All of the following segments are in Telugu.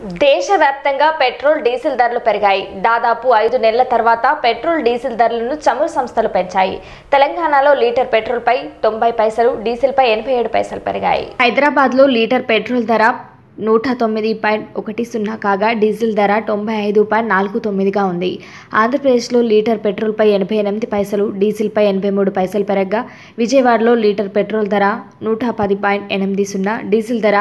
దేశవ్యాప్తంగా పెట్రోల్ డీజిల్ ధరలు పెరిగాయి. దాదాపు 5 నెలల తర్వాత పెట్రోల్ డీజిల్ ధరలను చమురు సంస్థలు పెంచాయి. తెలంగాణలో లీటర్ పెట్రోల్ పై 90 పైసలు, డీజిల్ పై 87 పైసలు పెరిగాయి. హైదరాబాద్ లో లీటర్ పెట్రోల్ ధర 109.10 కాగా డీజిల్ ధర 95.49గా ఉంది. ఆంధ్రప్రదేశ్లో లీటర్ పెట్రోల్ పై 88 పైసలు, డీజిల్ పై 83 పైసలు పెరగగా విజయవాడలో లీటర్ పెట్రోల్ ధర 110.80, డీజిల్ ధర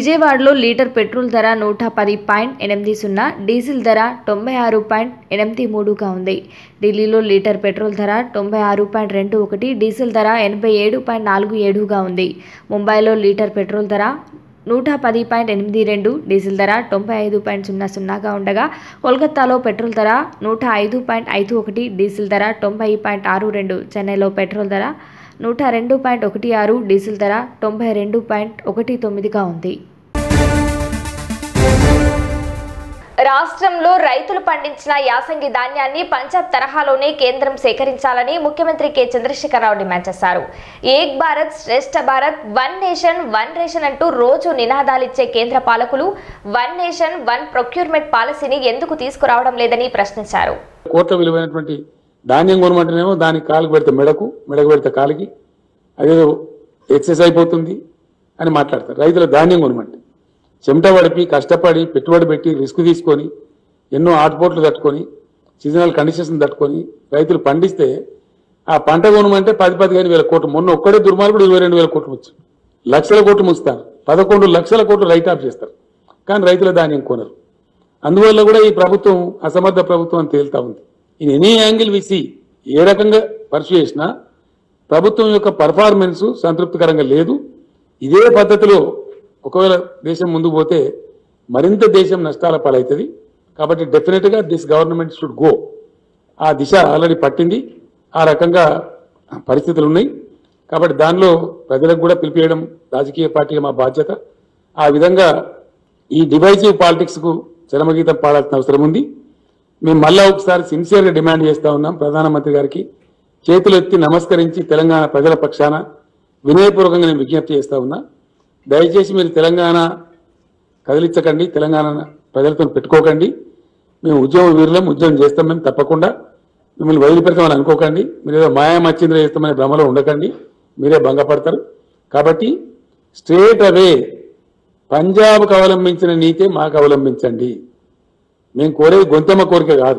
110.80, డీజిల్ ధర 96.83గా ఉంది. ఢిల్లీలో లీటర్ పెట్రోల్ ధర 96.21, డీజిల్ ధర 87.47గా ఉంది. ముంబైలో లీటర్ పెట్రోల్ ధర 110.82, డీజిల్ ధర 95.00గా ఉండగా కోల్కతాలో పెట్రోల్ ధర 105.51, డీజిల్ ధర 90.62, చెన్నైలో పెట్రోల్ ధర 102.16, డీజిల్ ధర 92.19గా ఉంది. రాష్ట్రంలో రైతులు పండించిన యాసంగి ధాన్యాన్ని పంజాబ్ తరహాలోనే కేంద్రం సేకరించాలని ముఖ్యమంత్రి కె చంద్రశేఖరరావు డిమాండ్ చేశారు. Ek Bharat Shreshtha Bharat, one nation one ration అంటూ రోజు నినాదాలిచ్చే కేంద్ర పాలకులు వన్ నేషన్ వన్ ప్రొక్యూర్మెంట్ పాలసీని ఎందుకు తీసుకురావడం లేదని ప్రశ్నించారు. కోట్ల విలువైనటువంటి ధాన్యం కొనమంటేనేమో దానికి కాలుకు పెడితే మెడకు పెడితే కాలికి అదేదో ఎక్సెస్ అయిపోతుంది అని మాట్లాడతారు. రైతుల ధాన్యం కొనమంటే చెమట పడిపి కష్టపడి పెట్టుబడి పెట్టి రిస్క్ తీసుకొని ఎన్నో ఆటుపోట్లు తట్టుకొని సీజనల్ కండిషన్స్ తట్టుకొని రైతులు పండిస్తే ఆ పంట కొనమంటే 10-15 వేల కోట్లు, మొన్న ఒక్కడే దుర్మార్గుడు 22,000 కోట్లు వచ్చు, లక్షల కోట్లు ముస్తారు, 11 లక్షల కోట్లు రైట్ ఆఫ్ చేస్తారు, కానీ రైతుల ధాన్యం కొనరు. అందువల్ల కూడా ఈ ప్రభుత్వం అసమర్థ ప్రభుత్వం అని తేలుతా ఉంది. ఇన్ ఎనీ యాంగిల్ విసి ఏ రకంగా పర్సూ చేసినా ప్రభుత్వం యొక్క పర్ఫార్మెన్స్ సంతృప్తికరంగా లేదు. ఇదే పద్ధతిలో ఒకవేళ దేశం ముందుకు పోతే మరింత దేశం నష్టాల పాలవుతుంది. కాబట్టి డెఫినెట్గా దిస్ గవర్నమెంట్ షుడ్ గో. ఆ దిశ ఆల్రెడీ పట్టింది, ఆ రకంగా పరిస్థితులు ఉన్నాయి. కాబట్టి దానిలో ప్రజలకు కూడా పిలిపియడం రాజకీయ పార్టీగా మా బాధ్యత. ఆ విధంగా ఈ డివైజివ్ పాలిటిక్స్కు చరమగీతం పాడాల్సిన అవసరం ఉంది. మేము మళ్ళా ఒకసారి సిన్సియర్గా డిమాండ్ చేస్తా ఉన్నాం ప్రధానమంత్రి గారికి. చేతులు ఎత్తి నమస్కరించి తెలంగాణ ప్రజల పక్షాన వినయపూర్వకంగా నేను విజ్ఞప్తి చేస్తా ఉన్నా. దయచేసి మీరు తెలంగాణ కదిలించకండి, తెలంగాణ ప్రజలతో పెట్టుకోకండి. మేము ఉద్యమ వీరులం, ఉద్యమం చేస్తాం, మేము తప్పకుండా మిమ్మల్ని వదిలిపెడతామని అనుకోకండి. మీరు ఏదో మాయామచ్చింద్ర చేస్తామనే భ్రమలో ఉండకండి, మీరే భంగపడతారు. కాబట్టి స్ట్రేట్ అవే పంజాబ్కు అవలంబించిన నీతే మాకు అవలంబించండి. మేము కోరేది గొంతెమ్మ కోరిక కాదు.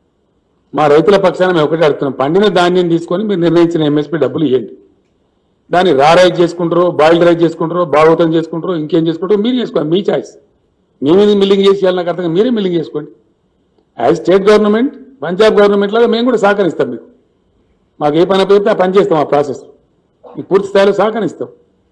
మా రైతుల పక్షాన మేము ఒకటే అడుగుతున్నాం, పండిన ధాన్యం తీసుకొని మీరు నిర్ణయించిన ఎంఎస్పీ డబ్బులు ఇవ్వండి. దాన్ని రైజ్ చేసుకుంటారో, బాయిల్డ్ రైజ్ చేసుకుంటారో, భాగవతం చేసుకుంటారో, ఇంకేం చేసుకుంటారో మీరు చేసుకోండి, మీ చాయిస్. మేమేది మిల్లింగ్ చేసి చేయాలి నాకు అర్థంగా, మీరే మిల్లింగ్ చేసుకోండి. As state government, Punjab government లాగా మేము కూడా సహకరిస్తాం. మీకు మాకు ఏ పని అప్పగిస్తే ఆ పని చేస్తాం, ఆ ప్రాసెస్ మీకు పూర్తి స్థాయిలో సహకరిస్తాం.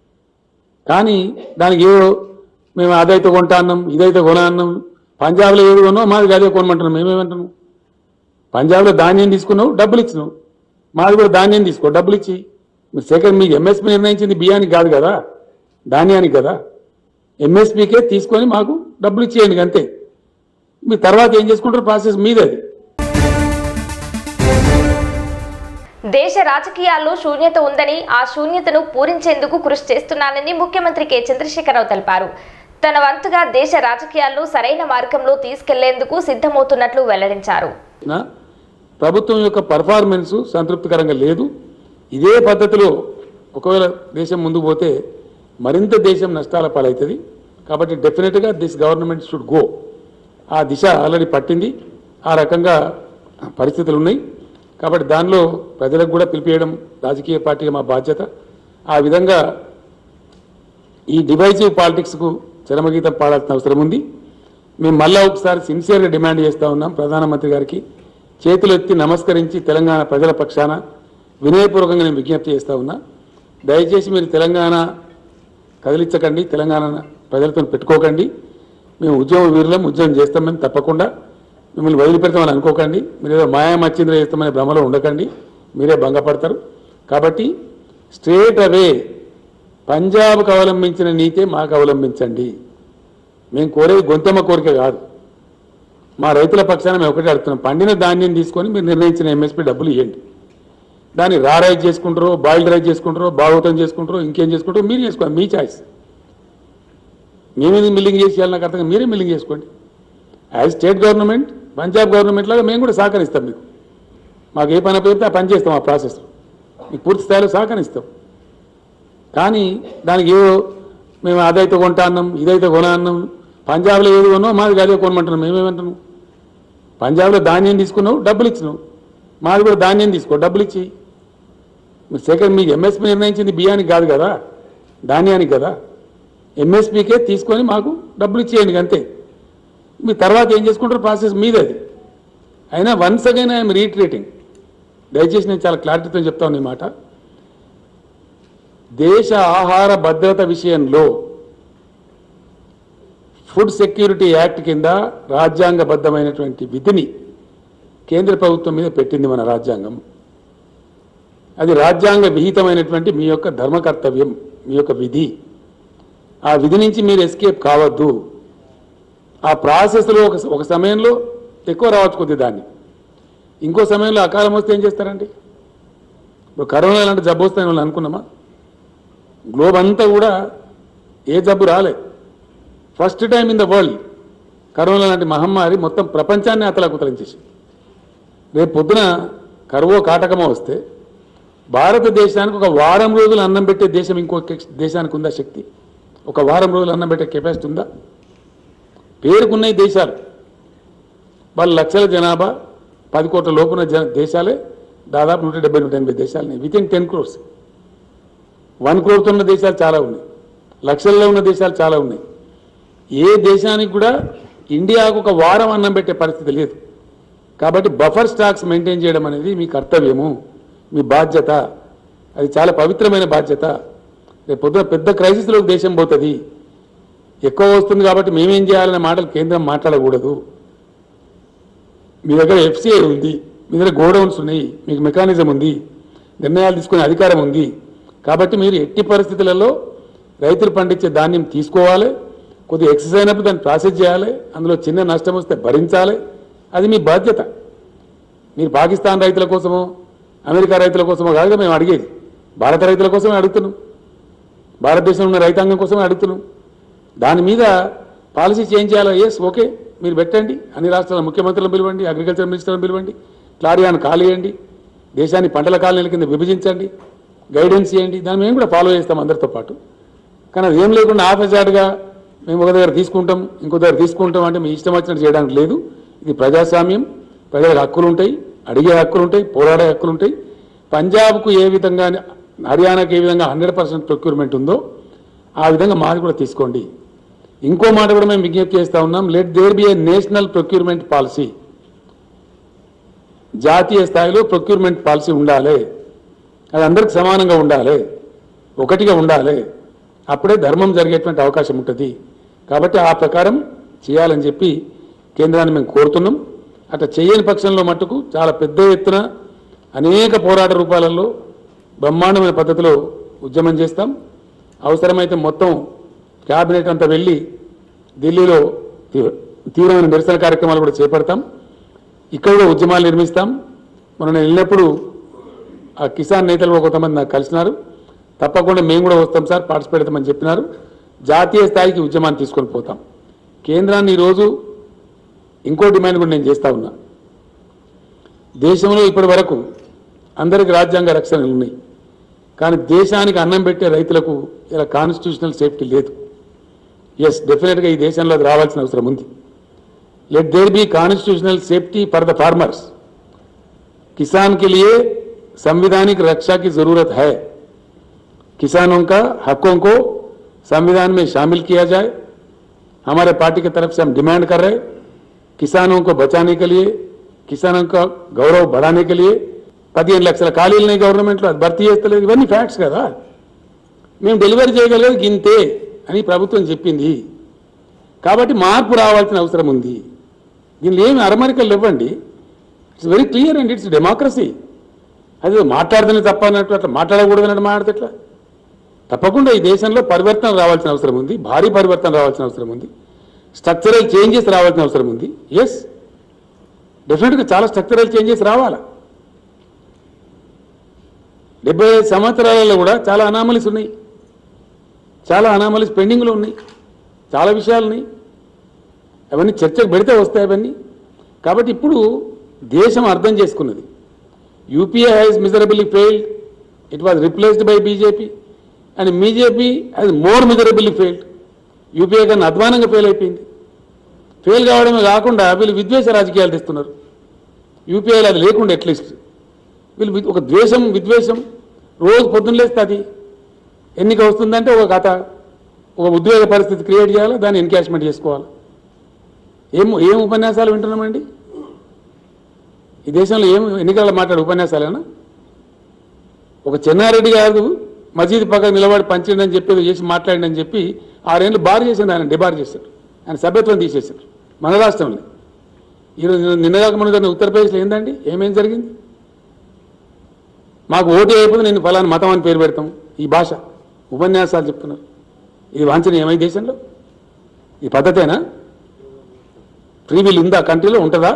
కానీ దానికి ఏదో మేము అదైతే కొంటా అన్నాం, ఇదైతే కొన అన్నాం, పంజాబ్లో ఏది కొన్నావు మాది అదే కొనమంటున్నాం. మేమేమంటున్నాం, పంజాబ్లో ధాన్యం తీసుకున్నావు డబ్బులు ఇచ్చినావు, మాది కూడా ధాన్యం తీసుకో డబ్బులు ఇచ్చి. సెకండ్ మీకు ఎంఎస్పీ నిర్ణయించింది బియ్యానికి కాదు కదా, ధాన్యానికి కదా. ఎంఎస్పీకే తీసుకొని మాకు డబ్బులు ఇచ్చేయండి అంతే. మీ తర్వాత ఏం చేసుకుంటారు ప్రాసెస్ మీదది. దేశ రాజకీయాల్లో శూన్యత ఉందని, ఆ శూన్యతను పూరించేందుకు కృషి చేస్తున్నానని ముఖ్యమంత్రి కె చంద్రశేఖరరావు తెలిపారు. తన వంతుగా దేశ రాజకీయాల్లో సరైన మార్గంలో తీసుకెళ్లేందుకు సిద్ధమవుతున్నట్లు వెల్లడించారు. ప్రభుత్వం యొక్క పర్ఫార్మెన్స్ సంతృప్తికరంగా లేదు. ఇదే పద్ధతిలో ఒకవేళ దేశం ముందుకు పోతే మరింత దేశం నష్టాల పాలవుతుంది. కాబట్టి డెఫినెట్గా దిస్ గవర్నమెంట్ షుడ్ గో. ఆ దిశ ఆల్రెడీ పట్టింది, ఆ రకంగా పరిస్థితులు ఉన్నాయి. కాబట్టి దానిలో ప్రజలకు కూడా పిలిపియడం రాజకీయ పార్టీగా మా బాధ్యత. ఆ విధంగా ఈ డివైజివ్ పాలిటిక్స్కు చరమగీతం పాడాల్సిన అవసరం ఉంది. మేము మళ్ళా ఒకసారి సిన్సియర్గా డిమాండ్ చేస్తా ఉన్నాం ప్రధానమంత్రి గారికి. చేతులు ఎత్తి నమస్కరించి తెలంగాణ ప్రజల పక్షాన వినయపూర్వకంగా నేను విజ్ఞప్తి చేస్తా ఉన్నా. దయచేసి మీరు తెలంగాణ కదిలించకండి, తెలంగాణ ప్రజలతో పెట్టుకోకండి. మేము ఉద్యమ వీరులం, ఉద్యమం చేస్తాం, మేము తప్పకుండా మిమ్మల్ని వదిలిపెడతామని అనుకోకండి. మీరు ఏదో మాయామచ్చింద్ర చేస్తామనే భ్రమలో ఉండకండి, మీరే భంగపడతారు. కాబట్టి స్ట్రేట్ అవే పంజాబ్కు అవలంబించిన నీతే మాకు అవలంబించండి. మేము కోరేది గొంతెమ్మ కోరిక కాదు. మా రైతుల పక్షాన మేము ఒకటే అడుగుతున్నాం, పండిన ధాన్యం తీసుకొని మీరు నిర్ణయించిన ఎంఎస్పీ డబ్బులు ఇవ్వండి. దాన్ని రైజ్ చేసుకుంటారో, బాయిల్డ్ రైజ్ చేసుకుంటారో, భాగవతం చేసుకుంటారో, ఇంకేం చేసుకుంటారో మీరు చేసుకోండి, మీ చాయిస్. మేమేది మిల్లింగ్ చేసేయాలి నాకు అర్థం మీరే మిల్లింగ్ చేసుకోండి. As state government Punjab government లాగా మేము కూడా సహకరిస్తాం. మీకు మాకు ఏ పని పెడితే ఆ పని చేస్తాం. ఆ ప్రాసెస్ మీకు పూర్తి స్థాయిలో సహకరిస్తాం. కానీ దానికి ఏదో మేము అదైతే కొంటా అన్నాం, ఇదైతే కొన అన్నాం. పంజాబ్లో ఏది కొన్నావు మాది అదే కొనమంటున్నాం. మేమేమంటున్నాం? పంజాబ్లో ధాన్యం తీసుకున్నావు, డబ్బులు ఇచ్చినావు. మాది కూడా ధాన్యం తీసుకో, డబ్బులు ఇచ్చి. మీరు సెకండ్ మీకు ఎంఎస్పీ నిర్ణయించింది బియ్యానికి కాదు కదా, ధాన్యానికి కదా. ఎంఎస్పీకే తీసుకొని మాకు డబ్బులు ఇచ్చేయండి అంతే. మీ తర్వాత ఏం చేసుకుంటారు ప్రాసెస్ మీది అది. అయినా వన్స్ అగైన్ ఐఎమ్ రీట్రేటింగ్, దయచేసి నేను చాలా క్లారిటీతో చెప్తాను ఈ మాట. దేశ ఆహార భద్రత విషయంలో ఫుడ్ సెక్యూరిటీ యాక్ట్ కింద రాజ్యాంగబద్ధమైనటువంటి విధిని కేంద్ర ప్రభుత్వం మీద పెట్టింది మన రాజ్యాంగం. అది రాజ్యాంగ విహితమైనటువంటి మీ యొక్క ధర్మ కర్తవ్యం, మీ యొక్క విధి. ఆ విధి నుంచి మీరు ఎస్కేప్ కావద్దు. ఆ ప్రాసెస్లో ఒక సమయంలో ఎక్కువ రావచ్చు కొద్ది దాన్ని, ఇంకో సమయంలో అకాలం వస్తే ఏం చేస్తారండి? ఇప్పుడు కరోనా లాంటి జబ్బు వస్తాయని వాళ్ళు అనుకున్నామా? గ్లోబ్ అంతా కూడా ఏ జబ్బు రాలే. First time in the world corona లాంటి మహమ్మారి మొత్తం ప్రపంచాన్ని అతలాకుతలించేసి, రేపు పొద్దున కరువో కాటకమో వస్తే భారతదేశానికి ఒక వారం రోజులు అన్నం పెట్టే దేశం ఇంకో దేశానికి ఉందా శక్తి? ఒక వారం రోజులు అన్నం పెట్టే కెపాసిటీ ఉందా? పేరుకున్న దేశాలు, వాళ్ళు లక్షల జనాభా 10 కోట్ల లోపున దేశాలే దాదాపు 170-180 దేశాలని వితిన్ 10 crores. 1 crore ఉన్న దేశాలు చాలా ఉన్నాయి, లక్షల్లో ఉన్న దేశాలు చాలా ఉన్నాయి. ఏ దేశానికి కూడా ఇండియాకు ఒక వారం అన్నం పెట్టే పరిస్థితి లేదు. కాబట్టి బఫర్ స్టాక్స్ మెయింటైన్ చేయడం అనేది మీ కర్తవ్యము, మీ బాధ్యత. అది చాలా పవిత్రమైన బాధ్యత. రేపు పొద్దున పెద్ద క్రైసిస్లోకి దేశం పోతుంది. ఎక్కువ వస్తుంది కాబట్టి మేమేం చేయాలనే మాటలు కేంద్రం మాట్లాడకూడదు. మీ దగ్గర ఎఫ్సిఐ ఉంది, మీ దగ్గర గోడౌన్స్ ఉన్నాయి, మీకు మెకానిజం ఉంది, నిర్ణయాలు తీసుకునే అధికారం ఉంది. కాబట్టి మీరు ఎట్టి పరిస్థితులలో రైతులు పండించే ధాన్యం తీసుకోవాలి. కొద్దిగా ఎక్సెస్ అయినప్పుడు దాన్ని ప్రాసెస్ చేయాలి. అందులో చిన్న నష్టం వస్తే భరించాలి. అది మీ బాధ్యత. మీరు పాకిస్తాన్ రైతుల కోసమో అమెరికా రైతుల కోసమో కాదు మేము అడిగేది, భారత రైతుల కోసమే అడుగుతున్నాం, భారతదేశంలో ఉన్న రైతాంగం కోసమే అడుగుతున్నాం. దాని మీద పాలసీ చేంజ్ చేయాలా? ఎస్, ఓకే, మీరు పెట్టండి. అన్ని రాష్ట్రాల ముఖ్యమంత్రులను పిలవండి, అగ్రికల్చర్ మినిస్టర్లను పిలవండి, క్లారియాను కాలేయండి, దేశాన్ని పంటల కాలనీల కింద విభజించండి, గైడెన్స్ చేయండి. దాన్ని మేము కూడా ఫాలో చేస్తాం అందరితో పాటు. కానీ అది ఏం లేకుండా ఆఫీసార్గా మేము ఒక దగ్గర తీసుకుంటాం, ఇంకో దగ్గర తీసుకుంటాం అంటే మీ ఇష్టం వచ్చినట్టు చేయడానికి లేదు. ఇది ప్రజాస్వామ్యం. ప్రజలకు హక్కులు ఉంటాయి, అడిగే హక్కులు ఉంటాయి, పోరాడే హక్కులు ఉంటాయి. పంజాబ్కు ఏ విధంగా, హర్యానాకు ఏ విధంగా 100% ప్రొక్యూర్మెంట్ ఉందో ఆ విధంగా మాది కూడా తీసుకోండి. ఇంకో మాట కూడా మేము విజ్ఞప్తి చేస్తూ ఉన్నాం, let there be a national procurement policy. జాతీయ స్థాయిలో ప్రొక్యూర్మెంట్ పాలసీ ఉండాలి. అది అందరికి సమానంగా ఉండాలి, ఒకటిగా ఉండాలి. అప్పుడే ధర్మం జరిగేటువంటి అవకాశం ఉంటుంది. కాబట్టి ఆ ప్రకారం చేయాలని చెప్పి కేంద్రాన్ని మేము కోరుతున్నాం. అట్లా చేయని పక్షంలో మట్టుకు చాలా పెద్ద ఎత్తున అనేక పోరాట రూపాలలో బ్రహ్మాండమైన పద్ధతిలో ఉద్యమం చేస్తాం. అవసరమైతే మొత్తం క్యాబినెట్ అంతా వెళ్ళి ఢిల్లీలో తీవ్రమైన నిరసన కార్యక్రమాలు కూడా చేపడతాం. ఇక్కడ కూడా ఉద్యమాలు నిర్మిస్తాం. మనం వెళ్ళినప్పుడు ఆ కిసాన్ నేతలు కూడా కొంతమంది నాకు కలిసినారు. తప్పకుండా మేము కూడా వస్తాం సార్, పార్టిసిపేట్ అవుతామని చెప్పినారు. జాతీయ స్థాయికి ఉద్యమాన్ని తీసుకొని పోతాం. కేంద్రాన్ని ఈరోజు ఇంకో డిమాండ్ కూడా నేను చేస్తా ఉన్నా. దేశంలో ఇప్పటి వరకు అందరికి రాజ్యాంగ రక్షణలు ఉన్నాయి, కానీ దేశానికి అన్నం పెట్టే రైతులకు ఇలా కాన్స్టిట్యూషనల్ సేఫ్టీ లేదు. ఎస్, డెఫినెట్గా ఈ దేశంలో అది రావాల్సిన అవసరం ఉంది. Let there be constitutional safety for the farmers. किसान के लिए संवैधानिक रक्षा की जरूरत है. किसानों का हकों को संविधान में शामिल किया जाए. हमारे पार्टी की तरफ से हम डिमांड कर रहे हैं, किसानों को बचाने के लिए, किसानों का गौरव बढ़ाने के लिए 15 లక్షల ఖాళీలని గవర్నమెంట్లో భర్తీ చేస్తలేదు. ఇవన్నీ ఫ్యాక్ట్స్ కదా. మేము డెలివరీ చేయగలిగేది గింతే అని ప్రభుత్వం చెప్పింది. కాబట్టి మార్పు రావాల్సిన అవసరం ఉంది. దీనిలో ఏమి అరమరికలు ఇవ్వండి. It's very clear and it's democracy. అది మాట్లాడుతున్న తప్ప అన్నట్టు అట్లా మాట్లాడకూడదు అన్నట్టు మాట్లాడితే ఎట్లా? తప్పకుండా ఈ దేశంలో పరివర్తన రావాల్సిన అవసరం ఉంది, భారీ పరివర్తన రావాల్సిన అవసరం ఉంది, స్ట్రక్చరల్ చేంజెస్ రావాల్సిన అవసరం ఉంది. ఎస్, డెఫినెట్గా చాలా స్ట్రక్చరల్ చేంజెస్ రావాలా. 75 సంవత్సరాలలో కూడా చాలా అనామలీస్ ఉన్నాయి, చాలా అనామలీస్ పెండింగ్లో ఉన్నాయి. చాలా విషయాలని అవన్నీ చర్చకు పెడితే వస్తాయి అవన్నీ. కాబట్టి ఇప్పుడు దేశం అర్థం చేసుకున్నది. UPA has miserably failed, it was replaced by BJP and BJP has more miserably failed. UPA కన్నా అధ్వానంగా ఫెయిల్ అయిపోయింది. ఫెయిల్ కావడమే కాకుండా వీళ్ళు విద్వేష రాజకీయాలు తెస్తున్నారు. యూపీఐలో అది లేకుండా అట్లీస్ట్ వీళ్ళు ఒక ద్వేషం విద్వేషం రోజు పొద్దున్న లేస్తే అది ఎన్నిక వస్తుందంటే ఒక కథ, ఒక ఉద్వేగ పరిస్థితి క్రియేట్ చేయాలి, దాన్ని ఎన్కాష్మెంట్ చేసుకోవాలి. ఏం ఉపన్యాసాలు వింటున్నామండి ఈ దేశంలో? ఏం ఎన్నికల మాట్లాడే ఉపన్యాసాలేనా? ఒక చెన్నారెడ్డి గారు మసీదు పక్కన నిలబడి పంచిండని చెప్పి చేసి మాట్లాడిందని చెప్పి 6 ఏళ్ళు బార్ చేసింది, ఆయన డిబార్ చేశారు, ఆయన సభ్యత్వం తీసేశారు మన రాష్ట్రంలో. ఈరోజు నిన్నగాక మన ఉత్తరప్రదేశ్లో ఏందండి ఏమేం జరిగింది? మాకు ఓటు అయిపోతే నేను ఫలానా మతం అని పేరు పెడతాం, ఈ భాష ఉపన్యాసాలు చెప్తున్నారు. ఇది వాంఛనీయమా ఈ దేశంలో? ఈ పద్ధతేనా? ఫ్రీ విల్ ఉందా కంట్రీలో? ఉంటుందా?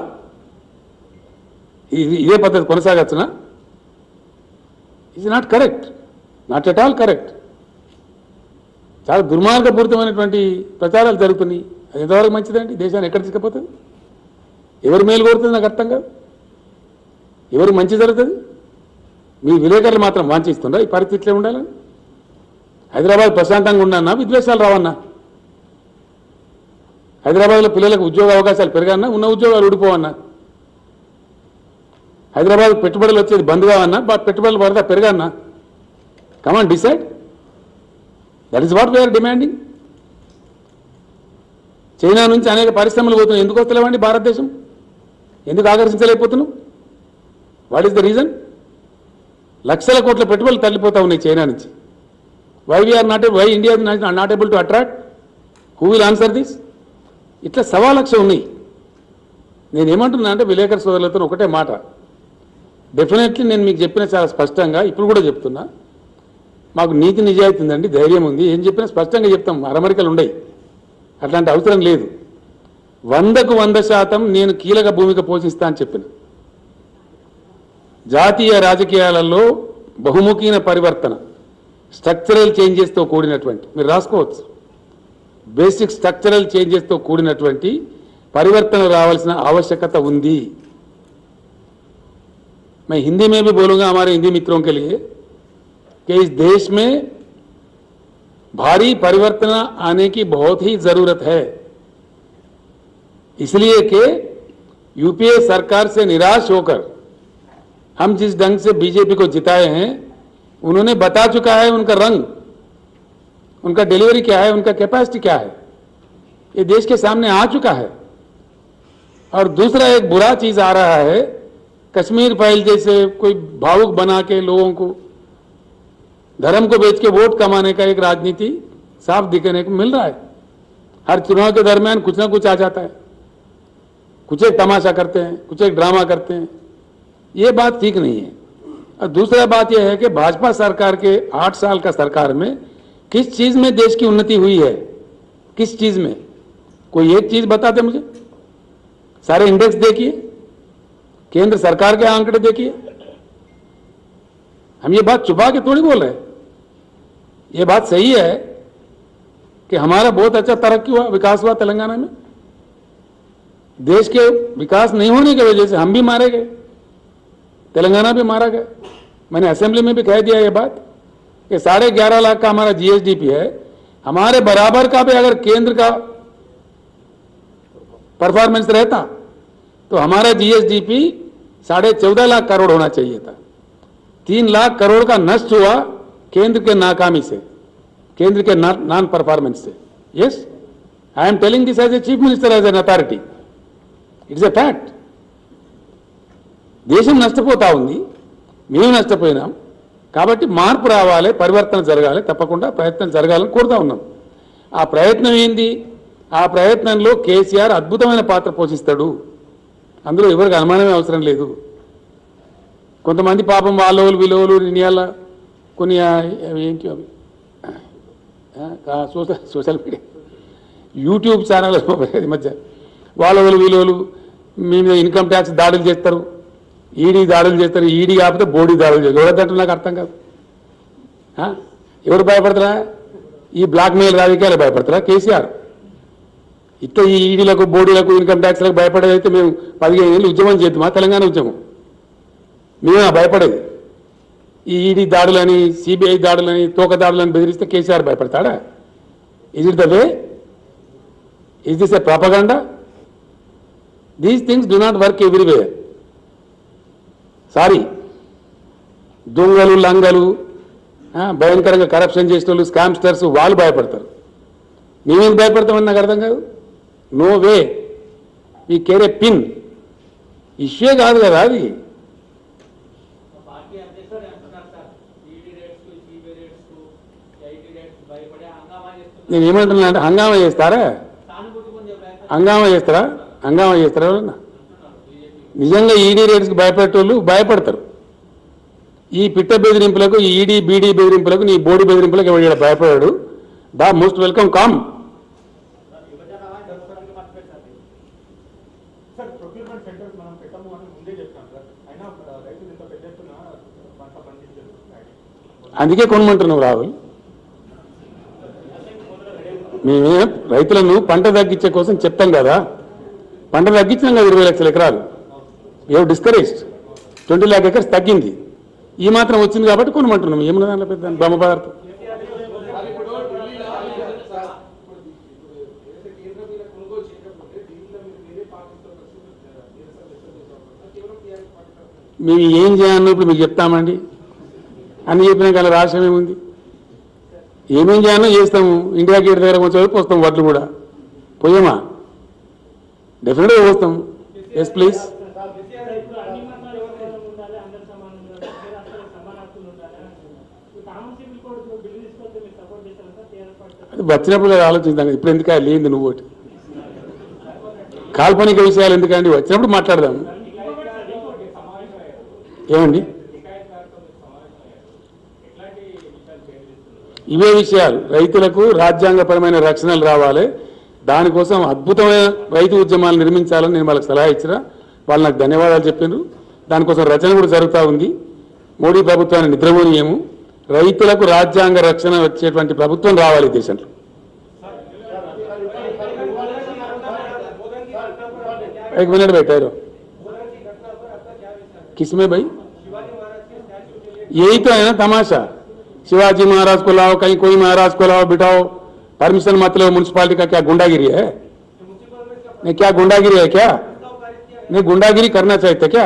ఇదే పద్ధతి కొనసాగచ్చునా? It's not correct, not at all correct. చాలా దుర్మార్గపూరితమైనటువంటి ప్రచారాలు జరుగుతున్నాయి. అది ఎంతవరకు మంచిదండి? దేశాన్ని ఎక్కడ తీసుకుపోతుంది? ఎవరు మేలు కోరుతుంది నాకు అర్థం కాదు. ఎవరు మంచి జరుగుతుంది? మీ విలేకరులు మాత్రం వాంఛిస్తుందా ఈ పరిస్థితిలో ఉండాలని? హైదరాబాద్ ప్రశాంతంగా ఉండన్నా విద్వేషాలు రావన్నా? హైదరాబాద్లో పిల్లలకు ఉద్యోగ అవకాశాలు పెరగన్నా, ఉన్న ఉద్యోగాలు ఊడిపోవన్నా? హైదరాబాద్ పెట్టుబడులు వచ్చేది బంద్ కావన్నా, పెట్టుబడులు పడదా పెరగన్నా? Come on decide. That is what we are demanding. China నుంచి అనేక పరిశ్రమలు పోతున్నాయి, ఎందుకు వస్తలేవండి భారతదేశం? ఎందుకు ఆకర్షించలేకపోతున్నాం? What is the reason? లక్షల కోట్ల పెట్టుబడులు తల్లిపోతా ఉన్నాయి చైనా నుంచి. Why India not able to attract? Who will answer this? ఇట్లా 1,000,000 ఉన్నాయి. నేనేమంటున్నా అంటే విలేకరు సోదరులతో ఒకటే మాట, డెఫినెట్లీ నేను మీకు చెప్పిన చాలా స్పష్టంగా ఇప్పుడు కూడా చెప్తున్నా, మాకు నీతి నిజాయితీ ఉందండి, ధైర్యం ఉంది, ఏం చెప్పినా స్పష్టంగా చెప్తాం, అరమరికలు ఉండయి, అట్లాంటి అవసరం లేదు. 100కు 100% నేను కీలక భూమిక పోషిస్తా అని చెప్పిన. జాతీయ రాజకీయాలలో బహుముఖీన పరివర్తన, స్ట్రక్చరల్ చేంజెస్తో కూడినటువంటి, మీరు రాసుకోవచ్చు, బేసిక్ స్ట్రక్చరల్ చేంజెస్తో కూడినటువంటి परिवर्तन रावाल्సిన आवश्यकता ఉంది। मैं हिंदी में भी बोलूंगा हमारे हिंदी मित्रों के लिए कि इस देश में भारी परिवर्तन आने की बहुत ही जरूरत है, इसलिए कि यूपीए सरकार से निराश होकर हम जिस ढंग से बीजेपी को जिताए हैं, उन्होंने बता चुका है उनका रंग, उनका डिलीवरी क्या है, उनका कैपेसिटी क्या है, ये देश के सामने आ चुका है। और दूसरा एक बुरा चीज आ रहा है, कश्मीर फाइल जैसे कोई भावुक बना के लोगों को धर्म को बेच के वोट कमाने का एक राजनीति साफ दिखने को मिल रहा है। हर चुनाव के दरमियान कुछ ना कुछ आ जाता है, कुछ एक तमाशा करते हैं, कुछ एक ड्रामा करते हैं, ये बात ठीक नहीं है। और दूसरा बात यह है कि भाजपा सरकार के 8 साल का सरकार में किस चीज में देश की उन्नति हुई है, किस चीज में, कोई एक चीज बताते मुझे। सारे इंडेक्स देखिए, केंद्र सरकार के आंकड़े देखिए, हम ये बात छुपा के थोड़ी बोल रहे हैं, ये बात सही है कि हमारा बहुत अच्छा तरक्की हुआ, विकास हुआ तेलंगाना में। देश के विकास नहीं होने की वजह से हम भी मारे गए, तेलंगाना भी मारा गया। मैंने असेंबली में भी कह दिया ये बात कि 11.5 लाख का हमारा जीएसडीपी है, हमारे बराबर का भी अगर केंद्र का परफॉर्मेंस रहता तो हमारा जीएसडीपी 14.5 लाख करोड़ होना चाहिए था। 3 लाख करोड़ का नष्ट हुआ केंद्र के नाकामी से, केंद्र के नॉन परफॉर्मेंस से। Yes, I am telling this as a chief minister, as an authority, it's a fact. దేశం నష్టపోతా ఉంది, మేము నష్టపోయినాం, కాబట్టి మార్పు రావాలి, పరివర్తన జరగాలి, తప్పకుండా ప్రయత్నం జరగాలని కోరుతా ఉన్నాం। ఆ ప్రయత్నం ఏంది? ఆ ప్రయత్నంలో కేసీఆర్ అద్భుతమైన పాత్ర పోషిస్తాడు, అందులో ఎవరికి అనుమానమే అవసరం లేదు। కొంతమంది పాపం వాళ్ళోలు విలువలు నియాల కొన్ని ఏంటి అవి సోషల్ మీడియా యూట్యూబ్ ఛానల్ మధ్య వాళ్ళోలు విలువలు మీ మీద ఇన్కమ్ ట్యాక్స్ దాడులు చేస్తారు, ఈడీ దాడులు చేస్తారు, ఈడీ కాకపోతే బోడీ దాడులు చేస్తారు, ఎవరంటే నాకు అర్థం కాదు। ఎవరు భయపడతారా? ఈ బ్లాక్ మెయిల్ రాజకీయాలు భయపడతారా? కేసీఆర్ ఇట్లా ఈ ఈడీలకు బోడీలకు ఇన్కమ్ ట్యాక్స్లకు భయపడేదైతే మేము 15 ఏళ్ళు ఉద్యమం చేద్దామా తెలంగాణ ఉద్యమం మేమే భయపడేది ఈ ఈడీ దాడులని సిబిఐ దాడులని తోక దాడులని బెదిరిస్తే కేసీఆర్ భయపడతాడా is it the way is this a propaganda these things do not work everywhere sorry దొంగలు లంగలు భయంకరంగా కరప్షన్ చేసిన వాళ్ళు స్కామ్స్టర్స్ వాళ్ళు భయపడతారు మేమేం భయపడతామని నాకు అర్థం కాదు నో వే ఈ కేరే పిన్ ఇష్యూ కాదు కదా అది నేను ఏమంటున్నా అంటే హంగామా చేస్తారా ఎవరన్నా నిజంగా ఈడీ రేట్స్కి భయపడేటోళ్ళు భయపడతారు ఈ పిట్ట బెదిరింపులకు ఈ ఈడీ బీడీ బెదిరింపులకు నీ బోడీ బెదిరింపులకు ఎవరు భయపడాడు దా మోస్ట్ వెల్కమ్ కమ్ అందుకే కొనమంటున్నావు రాహుల్ మేమే రైతులను పంట తగ్గించే కోసం చెప్తాం కదా పంట తగ్గించినాం కదా 20 లక్షల ఎకరాలు ఏవో డిస్కరేజ్డ్ 20 lakh acres తగ్గింది ఈ మాత్రం వచ్చింది కాబట్టి కొనమంటున్నాం ఏమన్నా దాంట్లో పెద్ద బ్రహ్మ పదార్థం మేము ఏం చేయాలన్నో ఇప్పుడు మీకు చెప్తామండి అన్ని చెప్పినా కానీ రాష్ట్రం ఏముంది ఏమేం చేయాలో చేస్తాము ఇండియా గేట్ దగ్గర కొంచెం పోస్తాం వడ్లు కూడా పోయామా డెఫినెట్గా పోస్తాం ఎస్ ప్లీజ్ అది వచ్చినప్పుడు ఆలోచిస్తాం ఇప్పుడు ఎందుకు లేనిది నువ్వు ఒకటి కాల్పనిక విషయాలు ఎందుకండి వచ్చినప్పుడు మాట్లాడదాం ఏమండి ఇవే విషయాలు రైతులకు రాజ్యాంగపరమైన రక్షణలు రావాలి దానికోసం అద్భుతమైన రైతు ఉద్యమాలు నిర్మించాలని నేను వాళ్ళకి సలహా ఇచ్చిన వాళ్ళు నాకు ధన్యవాదాలు చెప్పారు దానికోసం రచన కూడా జరుగుతూ ఉంది మోడీ ప్రభుత్వాన్ని నిద్రపోనీయము రైతులకు రాజ్యాంగ రక్షణ వచ్చేటువంటి ప్రభుత్వం రావాలి దేశంలో एक मिनट बैठे रहो किसमें भाई यही तो है ना तमाशा शिवाजी महाराज को लाओ कहीं कोई महाराज को लाओ बिठाओ परमिशन मत लो म्युनिसिपालिटी का क्या गुंडागिरी है नहीं क्या गुंडागिरी है क्या नहीं गुंडागिरी करना चाहिए क्या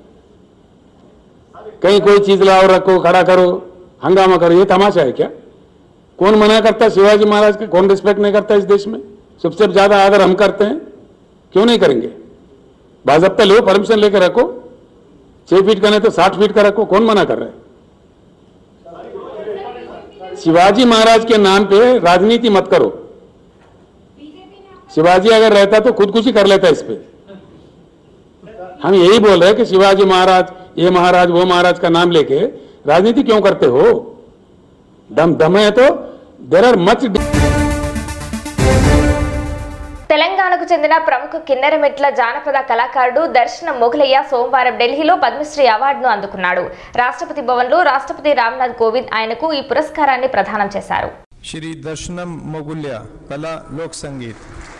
कहीं कोई चीज लाओ रखो खड़ा करो हंगामा करो ये तमाशा है क्या कौन मना करता है शिवाजी महाराज का कौन रिस्पेक्ट नहीं करता इस देश में सबसे ज्यादा आदर हम करते हैं क्यों नहीं करेंगे बाज़ाब्ता लो परमिशन लेकर रखो 6 फीट का नहीं तो 60 फीट का रखो कौन मना कर रहा है शिवाजी महाराज के नाम पे राजनीति मत करो शिवाजी अगर रहता तो खुदकुशी कर लेता इस पे हम यही बोल रहे हैं कि शिवाजी महाराज ये महाराज वो महाराज का नाम लेके राजनीति क्यों करते हो दम है तो देयर आर मच తెలంగాణకు చెందిన ప్రముఖ కిన్నెరమెట్ల జానపద కళాకారుడు దర్శన మొగలయ్య సోమవారం ఢిల్లీలో పద్మశ్రీ అవార్డును అందుకున్నాడు రాష్ట్రపతి భవన్లో రాష్ట్రపతి రామ్నాథ్ కోవింద్ ఆయనకు ఈ పురస్కారాన్ని ప్రదానం చేశారు श्री दर्शनम मोगुल्या कला लोक संगीत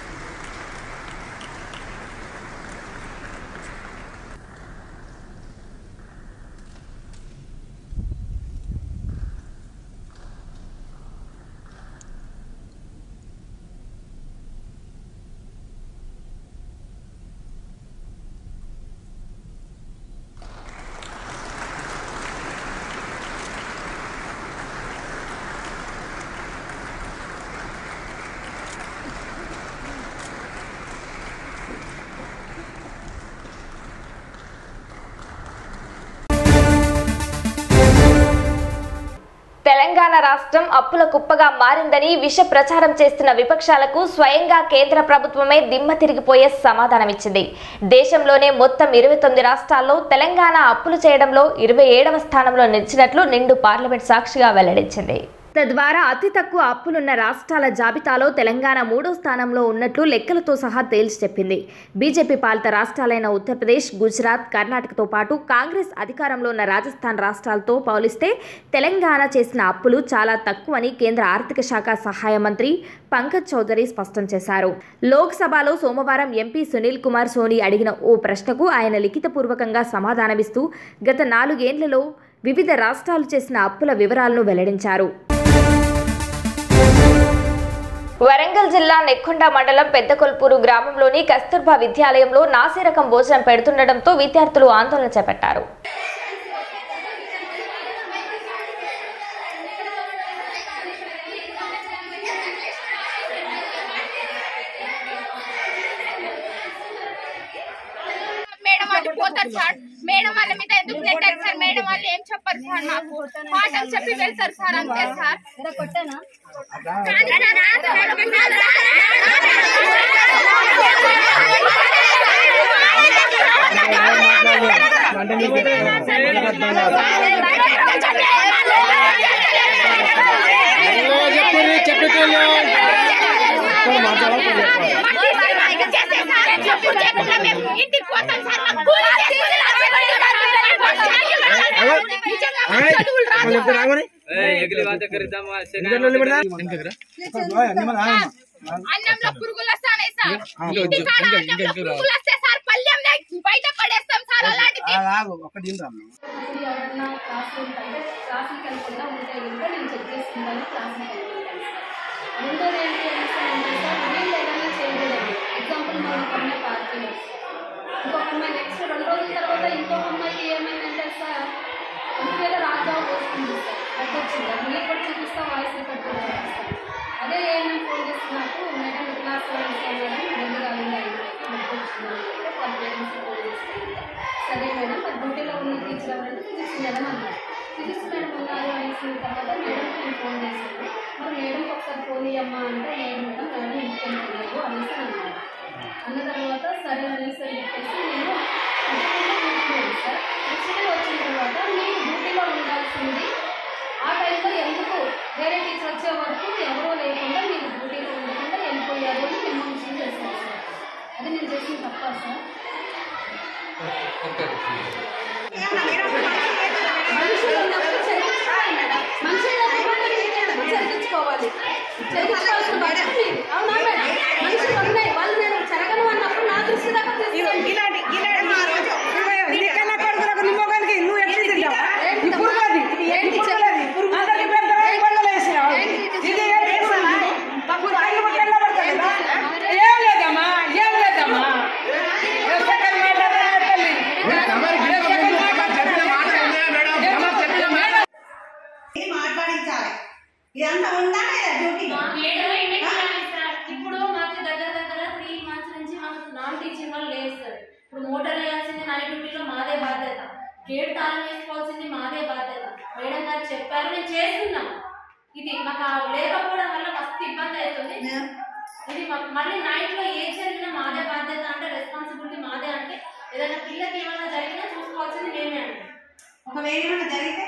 తెలంగాణ రాష్ట్రం అప్పుల కుప్పగా మారిందని విష ప్రచారం చేస్తున్న విపక్షాలకు స్వయంగా కేంద్ర ప్రభుత్వమే దిమ్మ తిరిగిపోయే సమాధానమిచ్చింది. దేశంలోనే మొత్తం 29 రాష్ట్రాల్లో తెలంగాణ అప్పులు చేయడంలో 27వ స్థానంలో నిలిచినట్లు నిండు పార్లమెంట్ సాక్షిగా వెల్లడించింది. తద్వారా అతి తక్కువ అప్పులున్న రాష్ట్రాల జాబితాలో తెలంగాణ 3వ స్థానంలో ఉన్నట్లు లెక్కలతో సహా తేల్చి చెప్పింది. బీజేపీ పాలిత రాష్ట్రాలైన ఉత్తరప్రదేశ్, గుజరాత్, కర్ణాటకతో పాటు కాంగ్రెస్ అధికారంలో ఉన్న రాజస్థాన్ రాష్ట్రాలతో పోలిస్తే తెలంగాణ చేసిన అప్పులు చాలా తక్కువని కేంద్ర ఆర్థిక శాఖ సహాయ మంత్రి పంకజ్ చౌదరి స్పష్టం చేశారు. లోక్సభలో సోమవారం ఎంపీ సునీల్ కుమార్ సోని అడిగిన ఓ ప్రశ్నకు ఆయన లిఖితపూర్వకంగా సమాధానమిస్తూ గత 4 ఏళ్లలో వివిధ రాష్ట్రాలు చేసిన అప్పుల వివరాలను వెల్లడించారు. వరంగల్ జిల్లా నెక్కొండ మండలం పెద్దకొల్పూరు గ్రామంలోని కస్తూర్బా విద్యాలయంలో నాసిరకం భోజనం పెడుతుండటంతో విద్యార్థులు ఆందోళన చేపట్టారు. మేడం వాళ్ళ మీద ఎందుకు పెట్టారు సార్? మేడం వాళ్ళు ఏం చెప్పారు సార్? మాకు పాఠం చెప్పి వెళ్తారు సార్, అంతే సార్. అన్నంలో పురుగులు వస్తాయి సార్, పురుగులు వస్తే సార్ పల్లెం బయట పడేస్తాం సార్. అలాంటిది రెండోది ఏంటి అంటే సార్, వీళ్ళు ఏదైనా చేయకూడదు. ఎగ్జాంపుల్ మనం ఒక అమ్మాయి పార్టీ ఇంకొక అమ్మాయి నెక్స్ట్ 2 రోజుల తర్వాత ఇంకొక అమ్మాయికి ఏమైందంటే సార్ ఇంకేదో రాజాబ్ వస్తుంది సార్, అడ్డొచ్చింది. అది మీరు కూడా చూపిస్తా, వాయిస్ రికార్డ్ కూడా చూపిస్తాం. అదే ఏమైనా ఫోన్ చేసి నాకు మేడం క్లాస్ దగ్గర అడ్డొచ్చింది వాళ్ళ పేరెంట్స్ ఫోన్ చేస్తాను. సరే మేడం, మరి డ్యూటీలో ఉన్న టీచర్ ఎవరంటే ఫిజిక్స్ మేడం అన్నారు. ఫిజిక్స్ మేడం ఉన్నారు అనేసిన తర్వాత మేడంకి నేను ఫోన్ చేశాను. మరి మేడంకి ఒకసారి ఫోన్ ఇవ్వమ్మా అంటే లేదు మేడం, మేడం ఇంటికి వెళ్ళలేదు అనేసి అన్నారు. అన్న తర్వాత సరే అనేసి చెప్పేసి నేను డ్యూటీలో సార్. డ్యూటీలో వచ్చిన తర్వాత మీరు డ్యూటీలో ఉండాల్సింది ఆ టైంలో ఎందుకు వేరే టీచర్ వచ్చే వరకు ఎవరో లేకుండా మీరు డ్యూటీలో ఉండకుండా వెళ్ళిపోయారు అని మేము విషయం చేశారు సార్. అది నేను చేసిన తప్ప సార్. మనుషులు ఉన్నప్పుడు చదివించుకోవాలి మేడం, మనుషులు చదివించుకోవాలి, చదివించుకోవాల్సిన బాధ్యత మీది. అవునా మేడం? మనుషులు ఉన్నాయి, వాళ్ళు నేను జరగను అన్నప్పుడు నా దృష్టి దాకా మాట్లాడించాలి. ఇదంతా ఉండాలి డ్యూటీ. ఇప్పుడు మాకు దగ్గర 3 months నుంచి మాకు నాన్ టీచింగ్ వాళ్ళు లేదు సార్. ఇప్పుడు మోటార్ వేయాల్సింది నైట్ డ్యూటీలో మాదే బాధ్యత, గేట్ తాళం వేసుకోవాల్సింది మాదే బాధ్యత. మేడం గారు చెప్పారు, నేను చేస్తున్నాం. ఇది మాకు లేకపోవడం వల్ల మస్తు ఇబ్బంది అవుతుంది. ఇది మళ్ళీ నైట్ లో ఏ జరిగినా మాదే బాధ్యత అంటే రెస్పాన్సిబిలిటీ మాదే. అంటే ఏదైనా పిల్లకి ఏమైనా జరిగినా చూసుకోవాల్సింది మేమే. అంటే ఒకవేళ ఏమైనా జరిగితే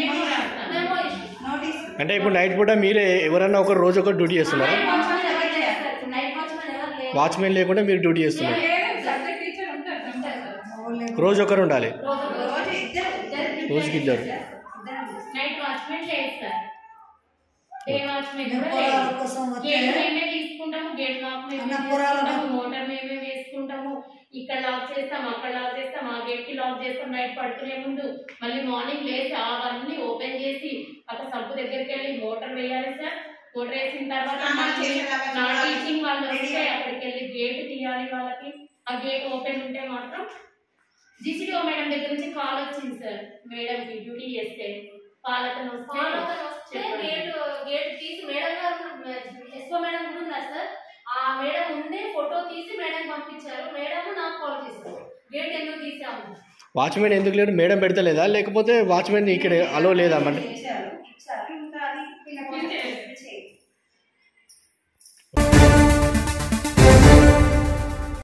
అంటే ఇప్పుడు నైట్ పూట మీరే ఎవరన్నా ఒక రోజు ఒక డ్యూటీ చేస్తున్నారు, వాచ్మెన్ లేకుండా మీరు డ్యూటీ చేస్తున్నారు. రోజు ఒకరు ఉండాలి, రోజుకి 2. నైట్ వాచ్మెన్ చేస్తారు, డే వాచ్మెన్ మేమే తీసుకుంటాము, గేట్ లాక్ మేమే తీసుకుంటాము, మోటార్ మేమే వేసుకుంటాము. ఇక్కడ లాక్ చేస్తాం, అక్కడ లాక్ చేస్తాం, ఆ గేట్ కి లాక్ చేస్తాం. నైట్ పడుకునే ముందు మళ్ళీ మార్నింగ్ లేచి అవన్నీ ఓపెన్ చేసి అక్కడ సబ్బు దగ్గరికి వెళ్ళి మోటార్ వేయాలి సార్. మోటార్ వేసిన తర్వాత నా టీచింగ్ వాళ్ళు వస్తే అక్కడికి వెళ్ళి గేట్ తీయాలి వాళ్ళకి. ఆ గేట్ ఓపెన్ ఉంటే మాత్రం జీసీడీఓ మేడం దగ్గర నుంచి కాల్ వచ్చింది సార్, మేడం కి డ్యూటీ చేస్తే పాలకను వస్తే గేట్ తీసి మేడం గారు ఎస్ఓ మేడం కూడా ఉన్నారు సార్. ఆ మేడం ఉండే ఫోటో తీసి మేడం పంపించారు. మేడం నాకు కాల్ చేశారు, గేట్ ఎందుకు తీసాము. వాచ్మెన్ ఎందుకు లేడు? మేడం పెడతలేదా లేకపోతే వాచ్మెన్ ఇక్కడ అలో లేదా? అంటే